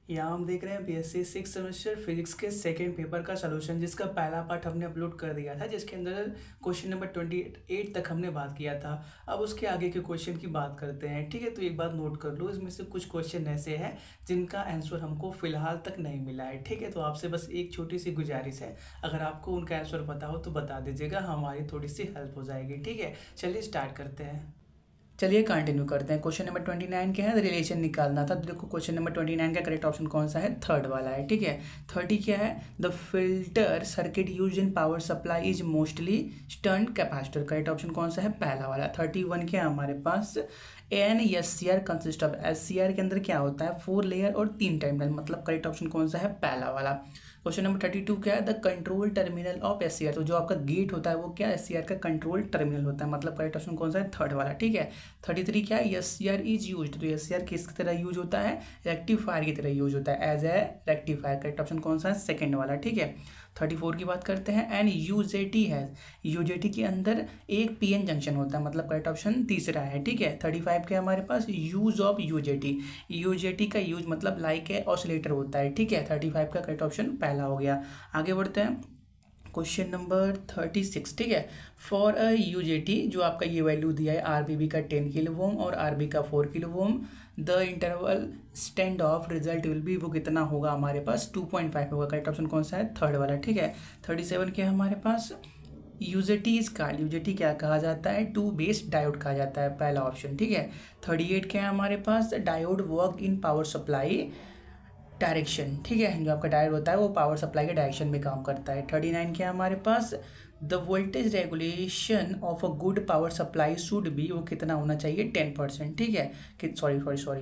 यहाँ हम देख रहे हैं बीएससी 6 सेमेस्टर फिजिक्स के सेकेंड पेपर का सलूशन, जिसका पहला पार्ट हमने अपलोड कर दिया था, जिसके अंदर क्वेश्चन नंबर 28 तक हमने बात किया था। अब उसके आगे के क्वेश्चन की बात करते हैं, ठीक है। तो एक बात नोट कर लो, इसमें से कुछ क्वेश्चन ऐसे हैं जिनका आंसर हमको फिलहाल तक नहीं मिला है, ठीक है। तो आपसे बस एक छोटी सी गुजारिश है, अगर आपको उनका आंसर पता हो तो बता दीजिएगा, हमारी थोड़ी सी हेल्प हो जाएगी, ठीक है। चलिए स्टार्ट करते हैं। चलिए कंटिन्यू करते हैं। क्वेश्चन नंबर 29 क्या है, रिलेशन निकालना था। तो देखो क्वेश्चन नंबर 29 का करेक्ट ऑप्शन कौन सा है, थर्ड वाला है, ठीक है। 30 क्या है, the filter circuit use in power supply is mostly shunt capacitor. Correct option कौन सा है, पहला वाला। 31 क्या है हमारे पास, N S C R consist of. S C R के अंदर क्या होता है, 4 लेयर और 3 टर्मिनल, मतलब करेक्ट ऑप्शन कौन सा है, पहला वाला। क्वेश्चन नंबर 32 क्या है, the control terminal of S C R. तो जो आपका गेट होता है वो क्या, एस सी आर का कंट्रोल टर्मिनल होता है, मतलब करेक्ट ऑप्शन कौन सा है, थर्ड वाला, ठीक है। 33 क्या है, S C R is use. तो एस सी आर किस तरह यूज होता है, रेक्टिफायर की तरह यूज होता है, as a rectifier. Correct option कौन सा है, सेकंड वाला, ठीक है। 34 की बात करते हैं, एंड यूजेटी है। यूजेटी के अंदर एक पीएन जंक्शन होता है, मतलब करेक्ट ऑप्शन तीसरा है, ठीक है। 35 के हमारे पास यूज ऑफ यूजेटी। यूजेटी का यूज मतलब लाइक ए ऑसिलेटर होता है, ठीक है। 35 का करेक्ट ऑप्शन पहला हो गया। आगे बढ़ते हैं, क्वेश्चन नंबर 36, ठीक है। फॉर अ यूजेटी, जो आपका ये वैल्यू दिया है, आरबीबी का 10 किलो ओम और आरबी का 4 kilo ohm, the interval stand off result will be, वो कितना होगा हमारे पास, 2.5 होगा। करेक्ट ऑप्शन कौन सा है, थर्ड वाला, ठीक है। 37 के हमारे पास, यूजेटी इज कॉल्ड। यूजेटी क्या कहा जाता है, टू बेस्ड डायोड कहा जाता है, पहला ऑप्शन, ठीक है। 38 क्या है हमारे पास, diode work in power supply direction, ठीक है। जो आपका डायोड होता है वो पावर सप्लाई के डायरेक्शन में काम करता है। 39 क्या है हमारे पास, the voltage regulation of a good power supply should be, वो कितना होना चाहिए, 10%, ठीक है। कि सॉरी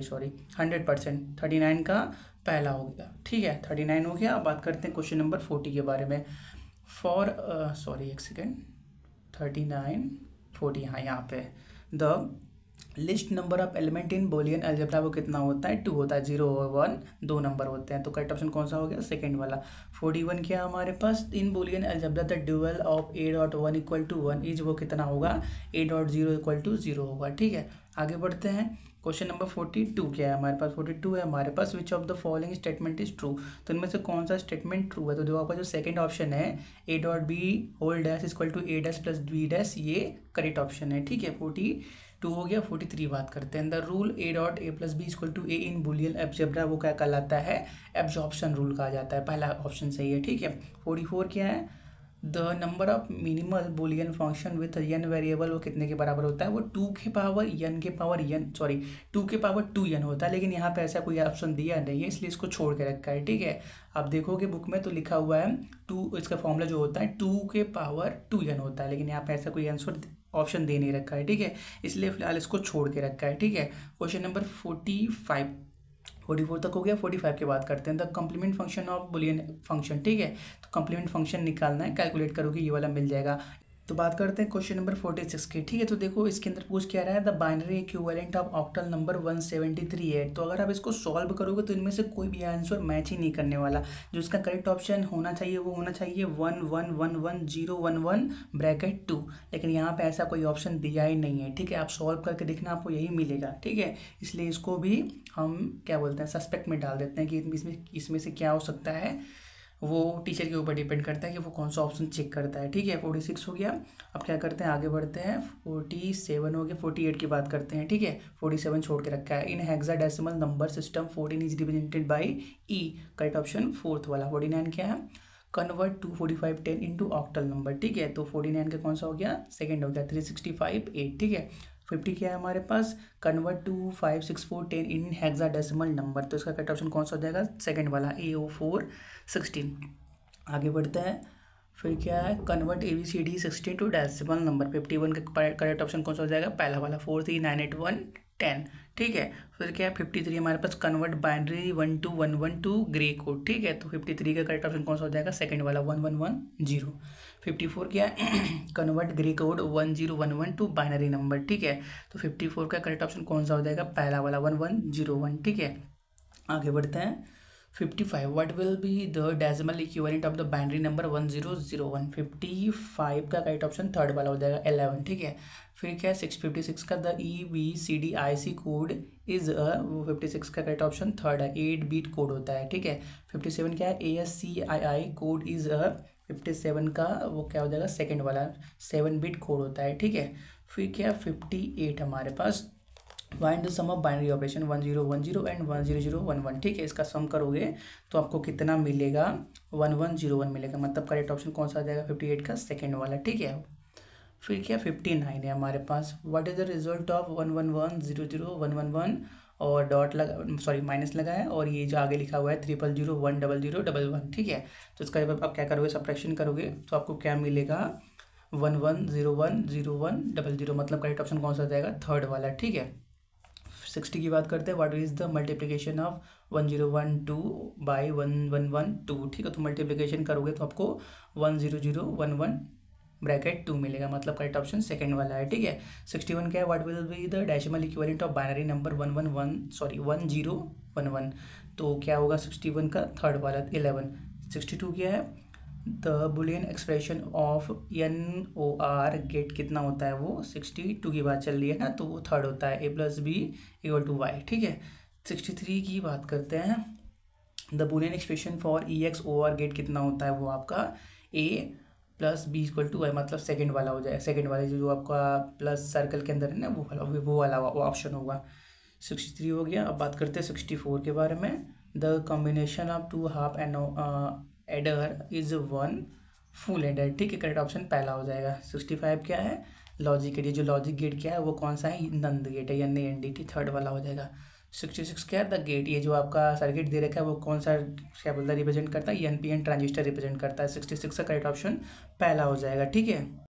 100%। 39 का पहला हो गया, ठीक है। 39 हो गया। अब बात करते हैं क्वेश्चन नंबर 40 के बारे में। फॉर एक सेकेंड, 39 40, हाँ यहाँ पे, the least number of element in Boolean algebra वो कितना होता है, 2 होता है। 0 और 1 दो नंबर होते हैं, तो करेक्ट ऑप्शन कौन सा हो गया, सेकंड वाला। 41 क्या हमारे पास, in Boolean algebra the dual of a.1 = 1 is, वो कितना होगा, a.0 = 0 होगा, ठीक है। आगे बढ़ते हैं, क्वेश्चन नंबर 42 क्या है हमारे पास, 42 है हमारे पास, which of the following statement is true. तो इनमें से कौन सा स्टेटमेंट ट्रू है, तो देखो आपका जो सेकंड ऑप्शन है, a.b = a' + b', ये करेक्ट ऑप्शन है, ठीक है। 42 हो गया। 43 बात करते हैं, the rule a.a + b = a in Boolean algebra, वो क्या कहलाता है, एब्जॉर्प्शन रूल कहा जाता है, पहला ऑप्शन सही है, ठीक है। 44 क्या है, the number of minimal Boolean function with n variable, वो कितने के बराबर होता है, वो 2 के पावर n के पावर n, सॉरी 2 के पावर 2n होता है, लेकिन यहाँ पे ऐसा कोई ऑप्शन दिया नहीं है, इसलिए इसको छोड़ के रखा है, ठीक है। आप देखोगे बुक में तो लिखा हुआ है 2, इसका फॉर्मूला जो होता है 2 के पावर 2n होता है, लेकिन यहाँ पे ऐसा कोई आंसर ऑप्शन दे नहीं रखा है, ठीक है, इसलिए फिलहाल इसको छोड़ के रखा है, ठीक है। क्वेश्चन नंबर 44 तक हो गया। 45 की बात करते हैं, the complement function of Boolean function, ठीक है। तो कम्प्लीमेंट फंक्शन निकालना है, कैलकुलेट करोगे ये वाला मिल जाएगा। तो बात करते हैं क्वेश्चन नंबर 46 की, ठीक है। तो देखो इसके अंदर पूछ क्या रहा है, the binary equivalent of octal number 173 है। तो अगर आप इसको सॉल्व करोगे तो इनमें से कोई भी आंसर मैच ही नहीं करने वाला। जो इसका करेक्ट ऑप्शन होना चाहिए वो होना चाहिए 1 1 1 1 0 1 1 ब्रैकेट 2, लेकिन यहाँ पे ऐसा कोई ऑप्शन दिया ही नहीं है, ठीक है। आप सॉल्व करके देखना, आपको यही मिलेगा, ठीक है। इसलिए इसको भी हम क्या बोलते हैं, सस्पेक्ट में डाल देते हैं कि इसमें से क्या हो सकता है, वो टीचर के ऊपर डिपेंड करता है कि वो कौन सा ऑप्शन चेक करता है, ठीक है। 46 हो गया। अब क्या करते हैं, आगे बढ़ते हैं, 47 हो गया। 48 की बात करते हैं, ठीक है। 47 छोड़ के रखा है, in hexadecimal number system 14 is represented by E, correct option fourth वाला। 49 क्या है, कन्वर्ट 24510 इंटू ऑक्टल नंबर, ठीक है। तो 49 का कौन सा हो गया, सेकेंड हो गया। 365 8, ठीक है। 50 क्या है हमारे पास, कन्वर्ट 25641 इन हेक्साडेसिमल नंबर, तो इसका करेक्ट ऑप्शन कौन सा हो जाएगा, सेकंड वाला, AO4 16। आगे बढ़ते हैं, फिर क्या है, convert ABCD 16 to decimal number. 51 का करेक्ट ऑप्शन कौन सा हो जाएगा, पहला वाला, 43981 10, ठीक है। फिर क्या है, 53 हमारे पास, convert binary 12112 to gray code, ठीक है। तो 53 का करेक्ट ऑप्शन कौन सा हो जाएगा, सेकंड वाला, 1110। 54 क्या है, convert gray code 1011 to binary number, ठीक है। तो 54 का करेक्ट ऑप्शन कौन सा हो जाएगा, पहला वाला, 1101, ठीक है। आगे बढ़ते हैं, 55 what will be the decimal equivalent of the binary number 1001। 55 का राइट ऑप्शन थर्ड वाला हो जाएगा 11, ठीक है। फिर क्या है 656 का द EBCDIC कोड इज वो 56 का राइट ऑप्शन थर्ड है, 8 बीट कोड होता है, ठीक है। 57 क्या है ASCII कोड इज 57 का वो क्या हो जाएगा सेकेंड वाला 7 बिट कोड होता है, ठीक है। फिर क्या 58 हमारे पास find the sum of binary operation 1010 and 10011, ठीक है। इसका सम करोगे तो आपको कितना मिलेगा 1101 मिलेगा, मतलब करेक्ट ऑप्शन कौन सा आ जाएगा 58 का सेकेंड वाला, ठीक है। फिर क्या 59 है हमारे पास what is the result of 1110011 और डॉट लगा सॉरी माइनस लगा है और ये जो आगे लिखा हुआ है 000100011, ठीक है। तो इसका जब आप क्या करोगे सब्ट्रैक्शन करोगे तो आपको क्या मिलेगा 11010100, मतलब करेक्ट ऑप्शन कौन सा आ जाएगा थर्ड वाला, ठीक है। 60 की बात करते हैं what is the multiplication of 1012 by 1112, ठीक है। तो मल्टीप्लिकेशन करोगे तो आपको 10011 ब्रैकेट 2 मिलेगा, मतलब करेक्ट ऑप्शन सेकंड वाला है, ठीक है। 61 क्या है what will be the decimal equivalent of binary number 1011, तो क्या होगा 61 का थर्ड वाला 11। 62 क्या है the Boolean expression of NOR gate कितना होता है वो 62 की बात चल रही है ना, तो वो थर्ड होता है A+B=Y, ठीक है। 63 की बात करते हैं the Boolean expression for EXOR gate कितना होता है वो आपका A+B=Y, मतलब सेकंड वाला हो जाए, सेकंड वाले जो आपका प्लस सर्कल के अंदर है ना वो वाला ऑप्शन होगा। 63 हो गया। अब बात करते हैं 64 के बारे में the combination of two half adder is 1 full adder, ठीक है। करेक्ट ऑप्शन पहला हो जाएगा। 65 क्या है लॉजिक गेट, ये जो लॉजिक गेट क्या है वो कौन सा है नंद गेट है, NAND, थर्ड वाला हो जाएगा। 66 क्या है द गेट, ये जो आपका सर्किट दे रखा है वो कौन सा क्या बोलता है रिप्रेजेंट करता है NPN ट्रांजिस्टर रिप्रेजेंट करता है। 66 का करेक्ट ऑप्शन पहला हो जाएगा, ठीक है।